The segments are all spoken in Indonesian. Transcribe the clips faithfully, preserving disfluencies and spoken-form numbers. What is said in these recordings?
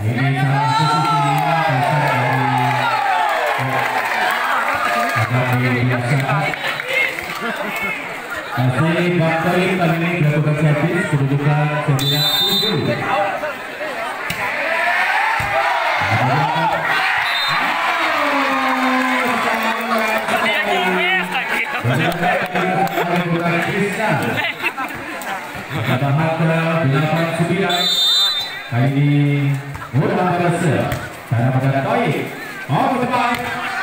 ini salah posisi dari masih bakteri kali ini dilakukan servis kedudukan sembilan tujuh. delapan sembilan kali ini mudah berhasil karena pada Toy oh terbaik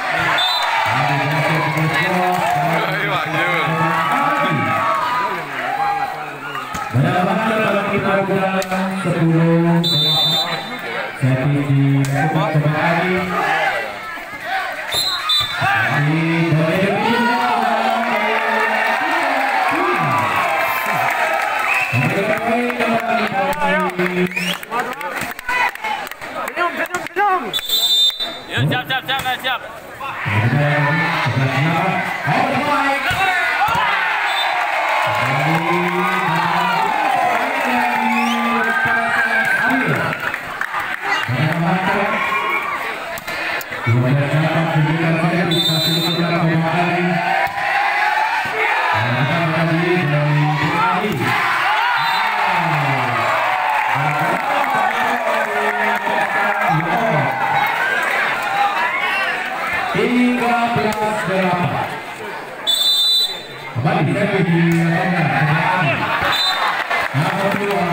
dalam kita bulan sepuluh jadi di kembali Ya, siap, siap, siap, siap. tiga belas delapan kembali kita di tengah kendaraan nomor dua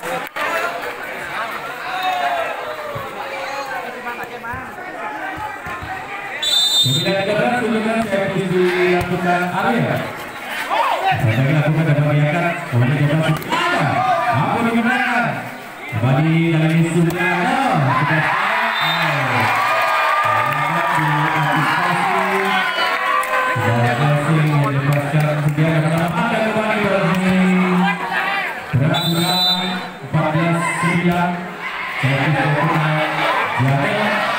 sembilan tiga belas kunjungan servis dilakukan area saya dilakukan dan membayangkan kembali coba ada apa digunakan kembali dalam istrinya sudah empat belas sembilan